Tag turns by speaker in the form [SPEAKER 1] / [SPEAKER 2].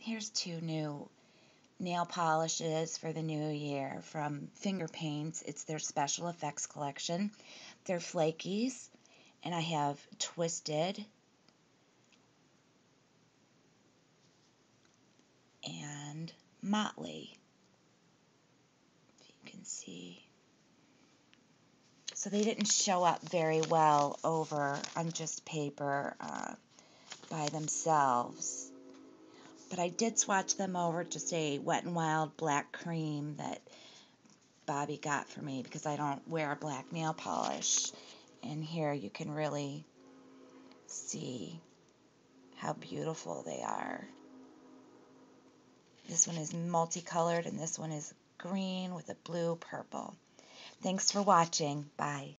[SPEAKER 1] Here's two new nail polishes for the new year from Finger Paints. It's their special effects collection. They're flakies, and I have Twisted and Motley, if you can see. So they didn't show up very well over on just paper by themselves. But I did swatch them over to say Wet n Wild black cream that Bobby got for me because I don't wear black nail polish. And here you can really see how beautiful they are. This one is multicolored and this one is green with a blue purple. Thanks for watching. Bye.